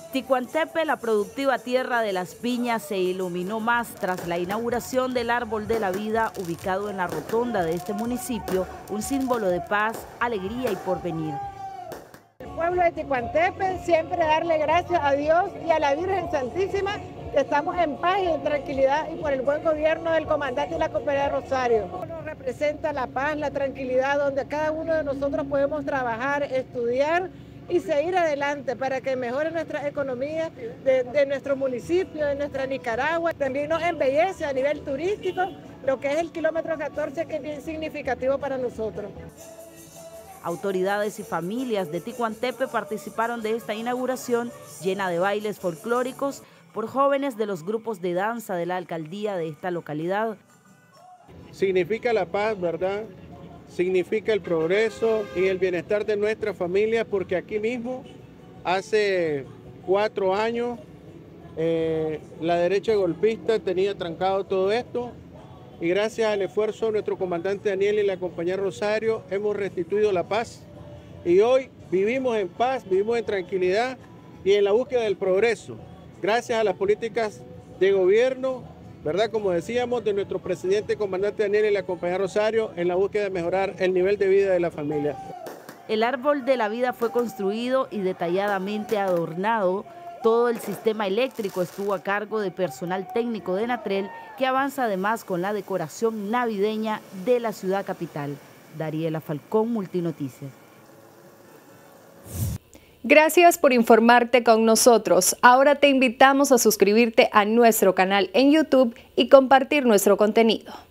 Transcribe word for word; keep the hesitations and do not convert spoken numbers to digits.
Ticuantepe, la productiva tierra de las piñas, se iluminó más tras la inauguración del Árbol de la Vida, ubicado en la rotonda de este municipio, un símbolo de paz, alegría y porvenir. El pueblo de Ticuantepe, siempre darle gracias a Dios y a la Virgen Santísima, que estamos en paz y en tranquilidad, y por el buen gobierno del comandante de la Cooperativa de Rosario. Nos representa la paz, la tranquilidad, donde cada uno de nosotros podemos trabajar, estudiar y seguir adelante para que mejore nuestra economía de, de nuestro municipio, de nuestra Nicaragua. También nos embellece a nivel turístico lo que es el kilómetro catorce, que es bien significativo para nosotros. Autoridades y familias de Ticuantepe participaron de esta inauguración llena de bailes folclóricos por jóvenes de los grupos de danza de la alcaldía de esta localidad. Significa la paz, ¿verdad? Significa el progreso y el bienestar de nuestra familia, porque aquí mismo, hace cuatro años, eh, la derecha golpista tenía trancado todo esto, y gracias al esfuerzo de nuestro comandante Daniel y la compañera Rosario hemos restituido la paz, y hoy vivimos en paz, vivimos en tranquilidad y en la búsqueda del progreso, gracias a las políticas de gobierno, ¿verdad? Como decíamos, de nuestro presidente comandante Daniel y la compañera Rosario, en la búsqueda de mejorar el nivel de vida de la familia. El Árbol de la Vida fue construido y detalladamente adornado. Todo el sistema eléctrico estuvo a cargo de personal técnico de Natrel, que avanza además con la decoración navideña de la ciudad capital. Dariela Falcón, Multinoticias. Gracias por informarte con nosotros. Ahora te invitamos a suscribirte a nuestro canal en YouTube y compartir nuestro contenido.